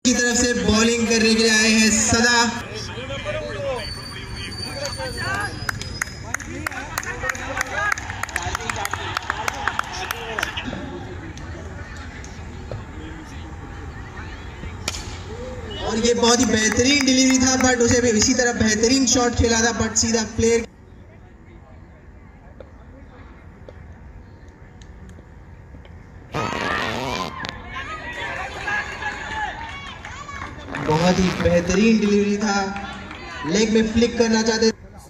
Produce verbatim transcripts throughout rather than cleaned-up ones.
की तरफ से बॉलिंग करने के लिए आए हैं सदा। और ये बहुत ही बेहतरीन डिलीवरी था, बट उसे भी इसी तरह बेहतरीन शॉट खेला था, बट सीधा प्लेयर बहुत ही बेहतरीन डिलीवरी था, लेग में फ्लिक करना चाहते।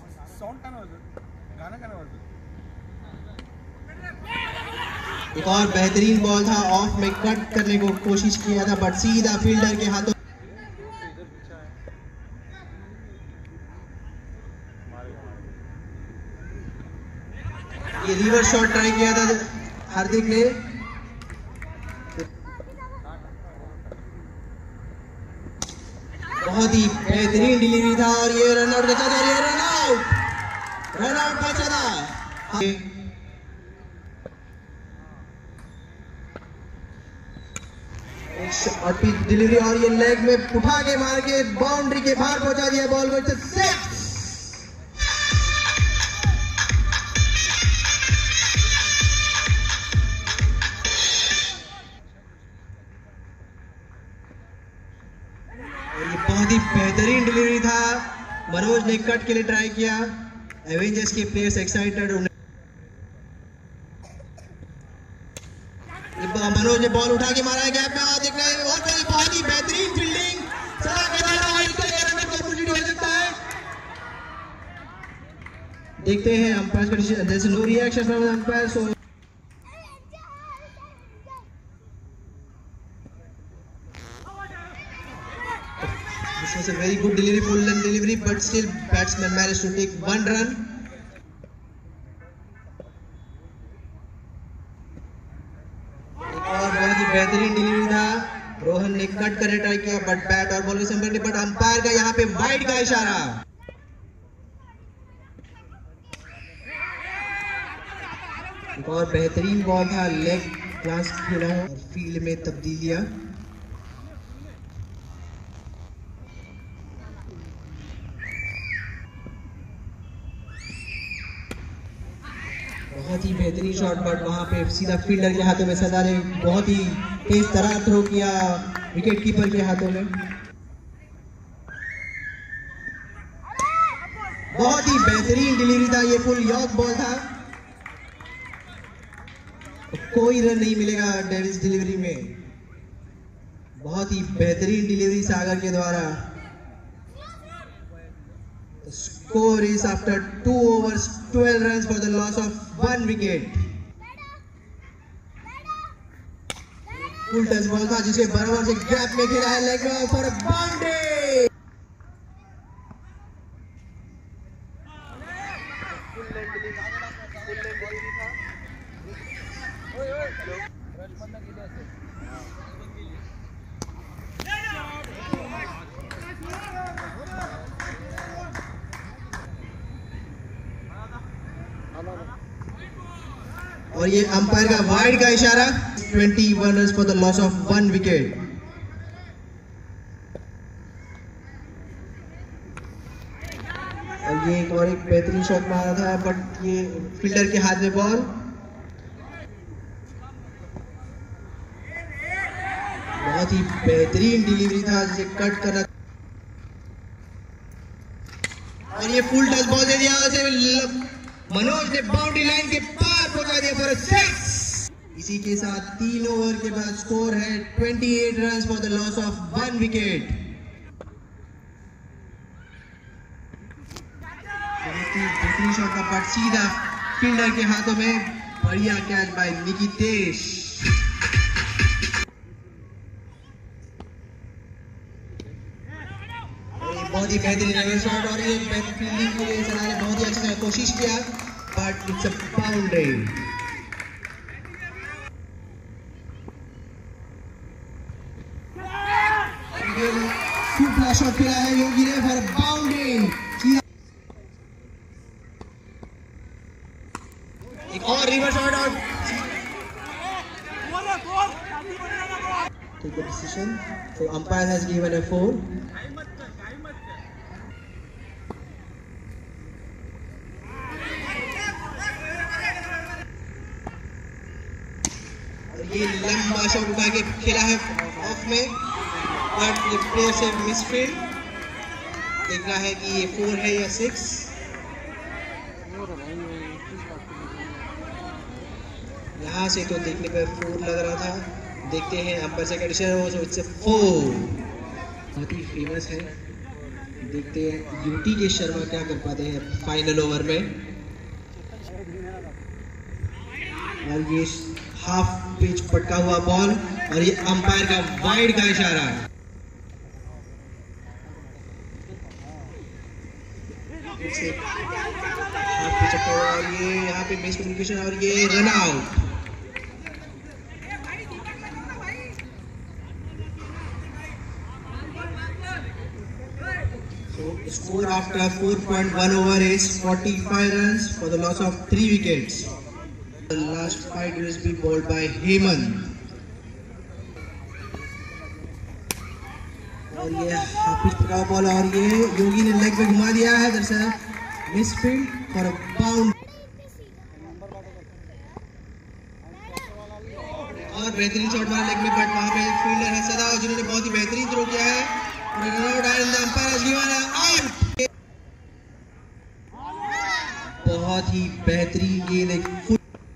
एक और बेहतरीन बॉल था, ऑफ में कट करने को कोशिश किया था, बट सीधा फील्डर के हाथों। ये रिवर्स शॉट ट्राई किया था हार्दिक ने, बहुत ही बेहतरीन डिलीवरी था। और ये रन आउट बचा था, ये रन आउट रन आउट बचा था। शॉट की डिलीवरी और ये लेग में उठा के मार के बाउंड्री के बाहर पहुंचा दिया बॉल को। सिक्स बहुत ही बेहतरीन डिलीवरी था। मनोज ने कट के लिए ट्राई किया, एवेंजर्स के प्लेयर्स एक्साइटेड। मनोज ने बॉल उठा के मारा है गैप में, और देख रहे हैं बहुत बहुत ही बेहतरीन फील्डिंग। हो सकता है, देखते हैं अंपायर का decision. There is no reaction from the umpire, so this was a very good delivery, full length delivery, but still batsman managed to take one run. और बहुत ही बेहतरीन डिलीवरी था, रोहन ने कट करने ट्राई किया, बट बैट और ball के संपर्क नहीं, बट अंपायर का यहाँ पे वाइड का इशारा। एक और बेहतरीन बॉल था, लेग क्लास खेला और फील्ड में तब्दीलियां। बहुत ही बेहतरीन शॉट, बट वहां पे सीधा फील्डर के हाथों में। सदा ने बहुत ही तेज तरह थ्रो किया विकेट कीपर के हाथों में। बहुत ही बेहतरीन डिलीवरी था, ये फुल यॉर्क बॉल था, कोई रन नहीं मिलेगा डेविस डिलीवरी में। बहुत ही बेहतरीन डिलीवरी सागर के द्वारा। Score is after two overs, twelve runs for the loss of one wicket. Full touch ball था, जिसे बराबर से गैप में खेला है, लेग for a boundary. और ये अंपायर का वाइड का इशारा। इक्कीस runs for the loss of one wicket. और ये एक और एक बेहतरीन शॉट मारा था, बट ये फील्डर के हाथ में बॉल। बहुत ही बेहतरीन डिलीवरी था, जिसे कट करना, और ये फुल टच बॉल दे दिया। मनोज ने बाउंड्री लाइन के पार पहुंचा दिया फॉर सिक्स। इसी के साथ तीन ओवर के बाद स्कोर है अट्ठाईस runs for the loss of one wicket. बेहतरीन शॉट का बट सीधा फील्डर के हाथों में। बढ़िया कैच बाय निकितेश। बहुत ही बेहतरीन शॉट, और ये फील्डिंग के लिए सलाह ने बहुत ही अच्छे से कोशिश किया, but it's a boundary. Super shot खेला है योगी ने फॉर बाउंड्री। एक और रिवर्स शॉट, और take the decision. So umpire has given a four. ये लंबा शॉट उठा के खेला है ऑफ में, बट ये प्लेयर से मिसफील्ड। देखना है कि ये फोर है या सिक्स। यहाँ से तो देखने पर फोर लग रहा था, देखते हैं अंपायर से कंडीशन हो, सो इट्स फोर। बहुत ही फेमस है, देखते हैं यूटी के शर्मा क्या कर पाते हैं फाइनल ओवर में। और ये हाफ पिच पटका हुआ बॉल और ये अंपायर का वाइड का इशारा। हाफ पिच पटका हुआ और ये यहाँ पे मिस कम्युनिकेशन और ये run out. So score after four point one over is forty-five runs for the loss of three wickets. The last fight will be bowled by Hemant. और ये हाफिज पका बॉल और ये योगी ने लेग में घुमा दिया है, दरअसल मिसफील्ड फॉर अ बाउंड। और बेहतरीन शॉट मारा लेग में, बट वहां पे फील्डर है सदा जिन्होंने बहुत ही बेहतरीन थ्रो किया है और run out and the umpire has given out. बहुत ही बेहतरीन गेंद, एक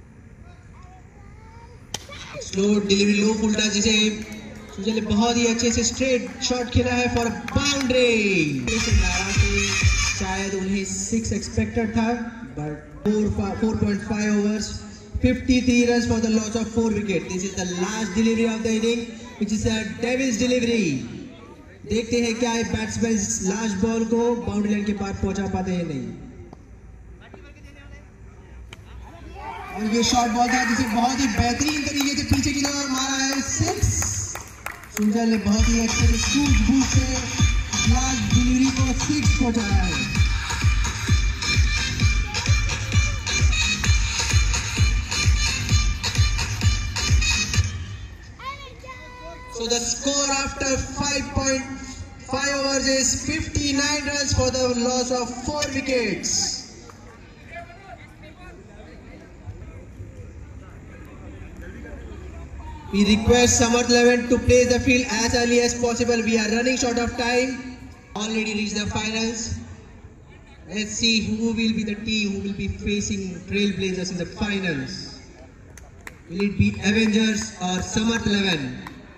slow delivery, low full touch, जिसे सुजल ने बहुत ही अच्छे से स्ट्रेट शॉट खेला है फॉर बाउंड्री। शायद उन्हें सिक्स एक्सपेक्टेड था, but four point five overs, fifty-three runs for the loss of four wickets. This is the last delivery of the inning, which is a devil's delivery. देखते हैं क्या batsman last ball को boundary line के पार पहुंचा पाते हैं नहीं। और ये शॉर्ट बॉल था जिसे बहुत ही बेहतरीन तरीके से पीछे की तरफ मारा है, सिक्स। सुंदर ने बहुत ही अच्छे से सूझबूझ से लास्ट डिलीवरी को सिक्स पहुंचाया है। So the score after five point five overs is fifty-nine runs for the loss of four wickets. We request Samarth Eleven to play the field as early as possible. We are running short of time. Already reached the finals. Let's see who will be the team who will be facing Trailblazers in the finals. Will it be Avengers or Samarth Eleven?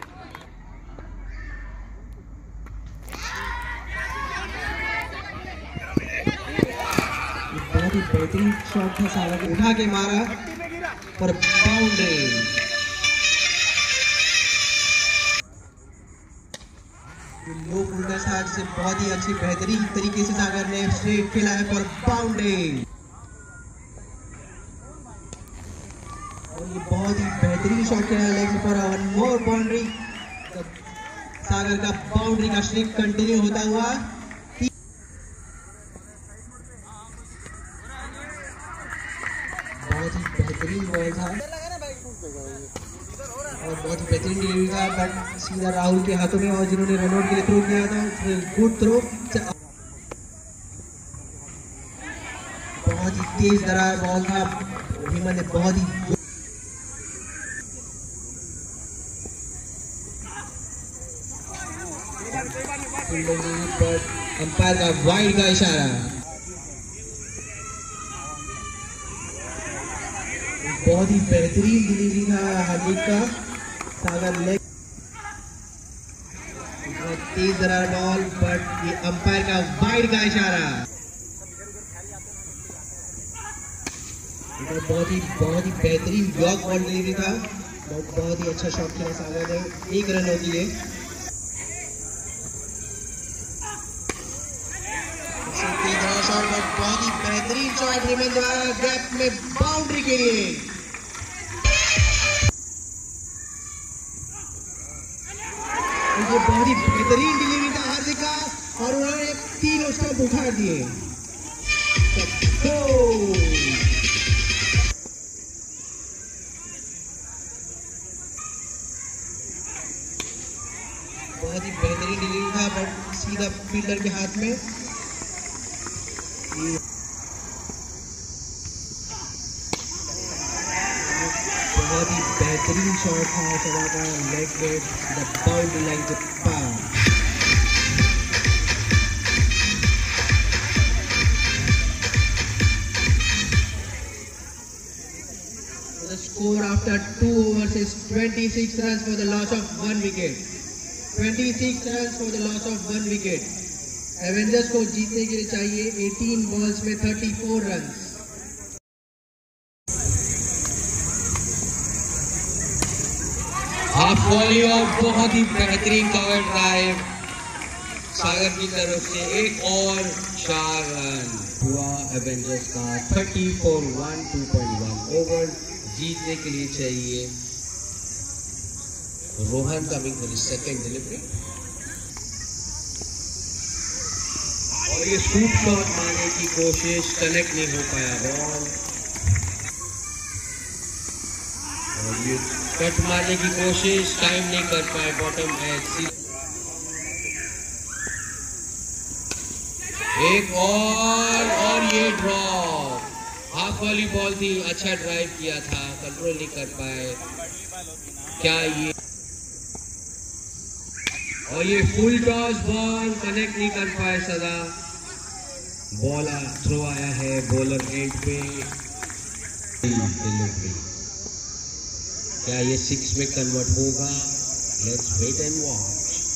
बहुत ही बेहतरीन shot था, सारा को उठा के मारा पर बाउंड्री। लो फुल्डर था जिसे बहुत ही अच्छी बेहतरीन तरीके से सागर ने स्ट्रेट खेला है फॉर बाउंड्री। और ये बहुत ही बेहतरीन शॉट खेला है लेग पर वन मोर बाउंड्री। सागर का बाउंड्री का स्ट्रिक कंटिन्यू होता हुआ। बहुत ही बेहतरीन बॉल था और बहुत ही बेहतरीन डिलीवरी था, बट सीधा राहुल के हाथों में, और जिन्होंने रनआउट के लिए थ्रो किया था गुड थ्रो। बहुत ही तेज दरार बॉल था, हेमंत ने बहुत ही अंपायर का वाइड का इशारा। बहुत ही बेहतरीन डिलीवरी था हार्दिक का, सागर लेग तेज दरार बॉल, बट ये अंपायर का वाइड का इशारा। बहुत ही बहुत ही बेहतरीन ब्लॉक बॉल डिलीवरी था, बहुत ही अच्छा शॉट खेला सागर ने, एक रन हो दिए। शॉट बहुत ही बेहतरीन शॉट हेमंत द्वारा गैप में बाउंड्री के लिए। ये बहुत ही बेहतरीन डिलीवरी था हार्दिक का और उन्होंने तीन स्टंप उखाड़ दिए। बहुत ही बेहतरीन डिलीवरी था, बट सीधा फील्डर के हाथ में। बहुत ही बेहतरीन शॉट था सदा का, लेग पे द बाउंड्री लाइन के पार। The score after two overs is twenty-six runs for the loss of one wicket. twenty-six runs for the loss of one wicket. Avengers को जीतने के लिए चाहिए अठारह बॉल्स में चौंतीस रन्स। हाफ वॉली और बहुत ही बेहतरीन कवर ड्राइव सागर की तरफ से, एक और चार रन हुआ एवेंजर्स का। चौंतीस one two point one over जीतने के लिए चाहिए। Rohan coming for the second delivery और ये सूप शॉट मारने की कोशिश, कनेक्ट नहीं हो पाया बॉल। और ये कट मारने की कोशिश, टाइम नहीं कर पाए बॉटम एज। एक और और ये ड्रॉप, हाफ वाली बॉल थी, अच्छा ड्राइव किया था, कंट्रोल नहीं कर पाए। क्या ये और ये फुल टॉस बॉल, कनेक्ट नहीं कर पाए सदा। बॉल थ्रो आया है बॉलर एंड पे। डिलीवरी क्या ये सिक्स में कन्वर्ट होगा? Let's wait and watch.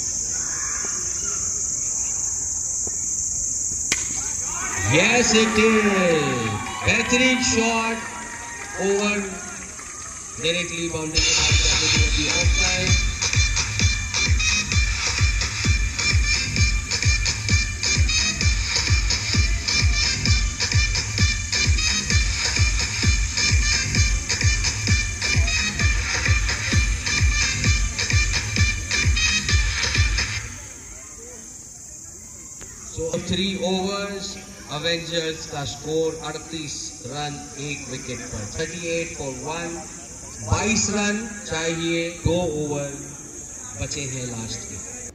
Yes it is, बेहतरीन शॉट, ओवर डायरेक्टली बाउंड्री के बाहर जाते हुए off side. So three overs, Avengers का स्कोर अड़तीस रन एक विकेट पर, अड़तीस फॉर वन, बाईस रन चाहिए, दो ओवर बचे हैं लास्ट के।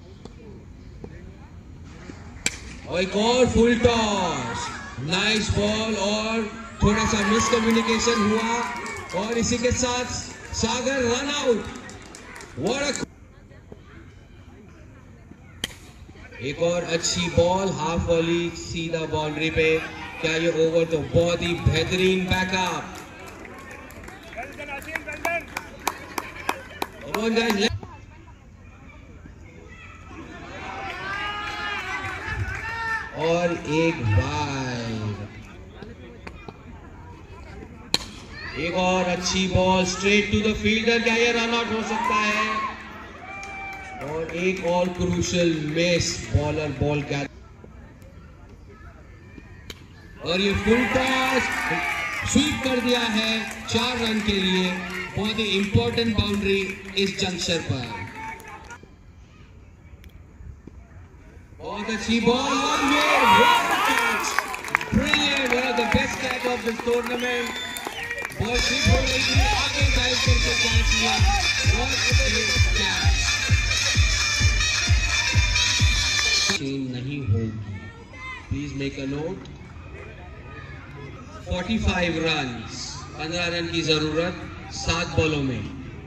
और एक और फुल टॉस, नाइस बॉल और थोड़ा सा मिसकम्युनिकेशन हुआ और इसी के साथ सागर रन आउट। व्हाट एक और अच्छी बॉल, हाफ वॉली सीधा बाउंड्री पे। क्या ये ओवर? तो बहुत ही बेहतरीन बैकअप। और एक वाइड, एक और अच्छी ball straight to the fielder. क्या ये रन आउट हो सकता है? और एक और क्रूशियल मिस, बॉलर बॉल क्या, और ये फुल टॉस स्वीप कर दिया है चार रन के लिए। बहुत ही इंपॉर्टेंट बाउंड्री इस जंक्शन पर। बहुत अच्छी बॉल और ये brilliant, one of the best catch of this tournament. Ball sweep हो रही थी, आगे डाइव करके कैच लिया। नहीं होगी, प्लीज मेक अ नोट। पैंतालीस रन, पंद्रह रन की जरूरत सात बॉलों में।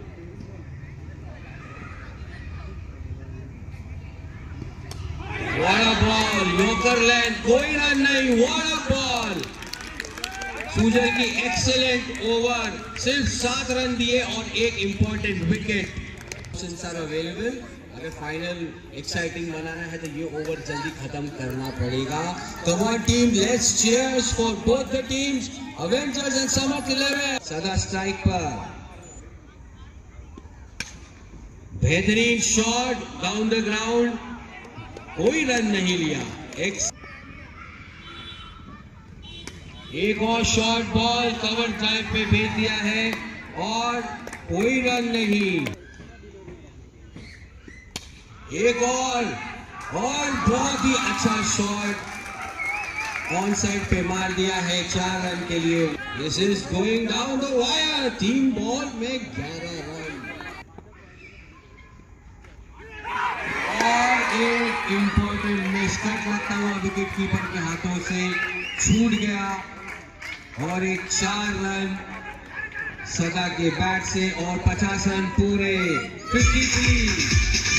What a ball, yorker land, कोई रन नहीं। व्हाट अ बॉल, सूजर की एक्सीलेंट ओवर, सिर्फ सात रन दिए और एक important wicket. Options are available. अगर फाइनल एक्साइटिंग बनाना है तो ये ओवर जल्दी खत्म करना पड़ेगा। Come on team, let's cheers for both the teams, Avengers and Samarth eleven. Sada strike पर, बेहतरीन शॉट डाउन द ग्राउंड, कोई रन नहीं लिया। एक एक और शॉर्ट बॉल कवर ड्राइव पे भेज दिया है और कोई रन नहीं। एक और और बहुत ही अच्छा शॉट ऑन साइड पे मार दिया है चार रन के लिए। This is going down the wire, तीन बॉल में ग्यारह रन। इंपॉर्टेंट मिस कट लगता हुआ विकेट कीपर के हाथों से छूट गया और एक चार रन सदा के बैट से और पचास रन पूरे तिरेपन।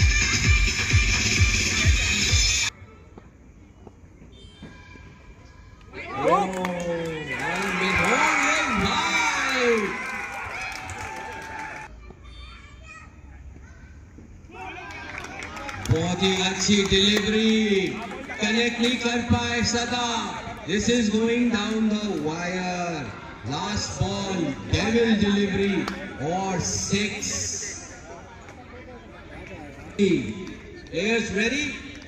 बहुत ही अच्छी डिलीवरी, कनेक्ट नहीं कर पाए Sada. This is going down the wire. Last ball devil delivery और सिक्स। Players ready?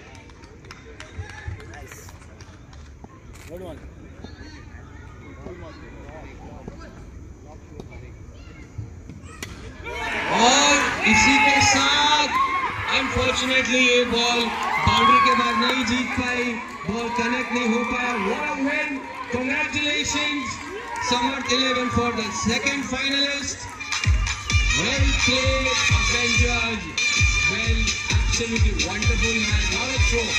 और इसी के साथ अनफॉर्चुनेटली ये बॉल बाउंड्री के बाद नहीं जीत पाई, बॉल कनेक्ट नहीं हो पाया। What a win, congratulations Samarth eleven for the second finalist. Well played Avengers, well absolutely wonderful match, not a throw.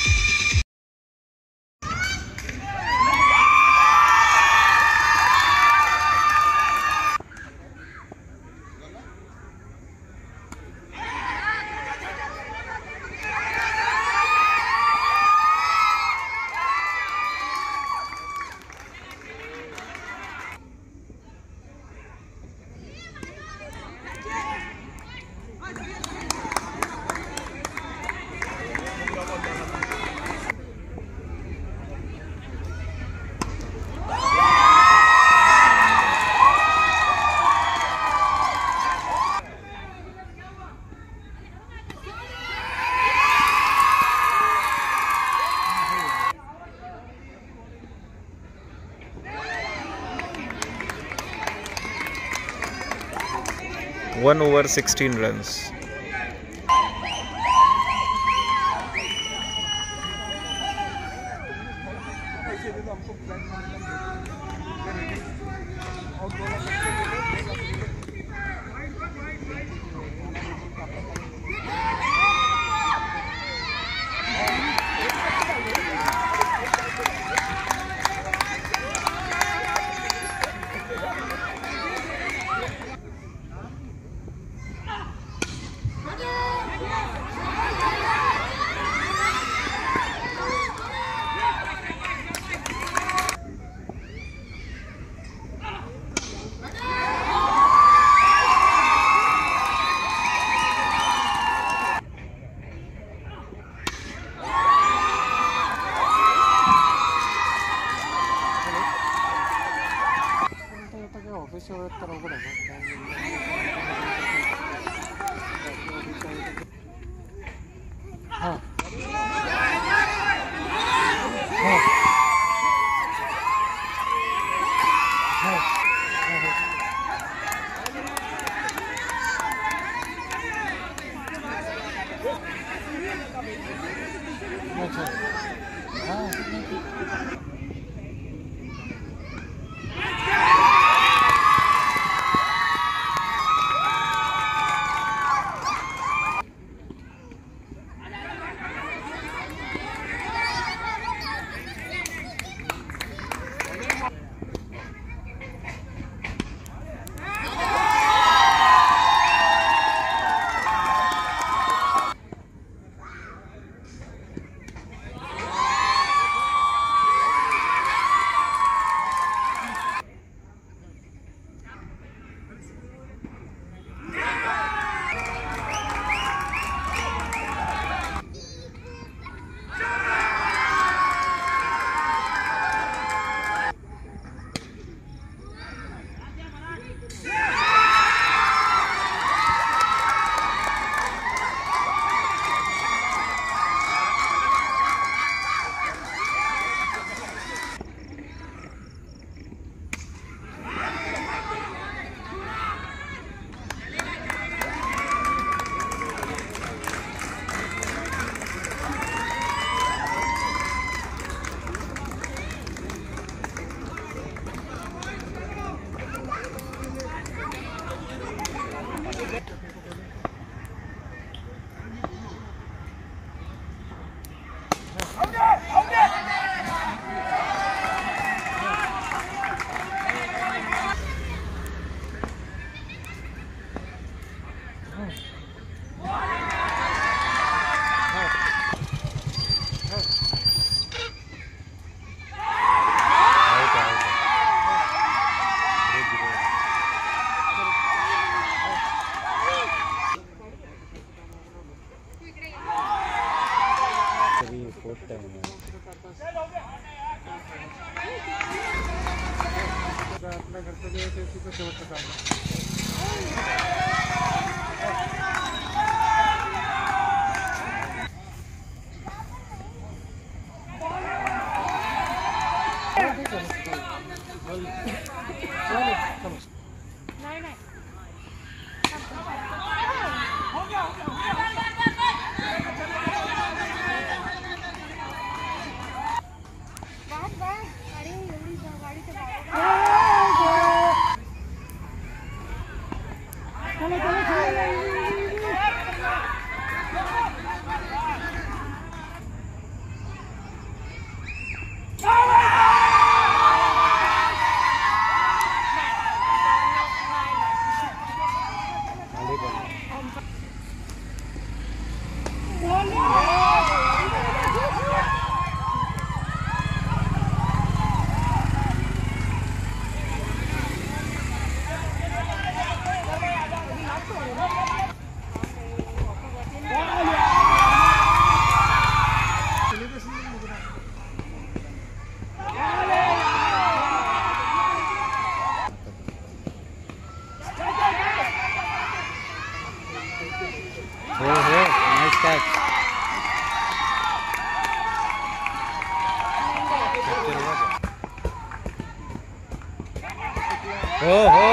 One over sixteen runs. Fourth time है अपना घर पे गए थे, उसी को शेवट का काम ओहो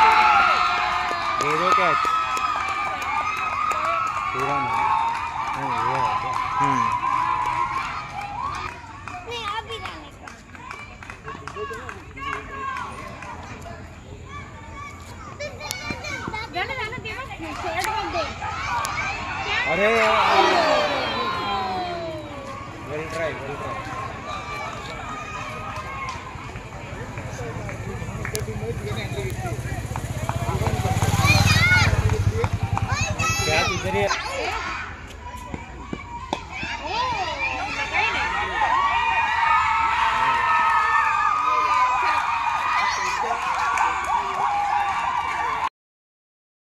ये दो कैच पूरा नहीं ये है क्या हम्म नहीं अभी जाने का जाने जाने दे बस शॉट मत दे अरे वेल ट्राई वेल ट्राई क्या इधर ही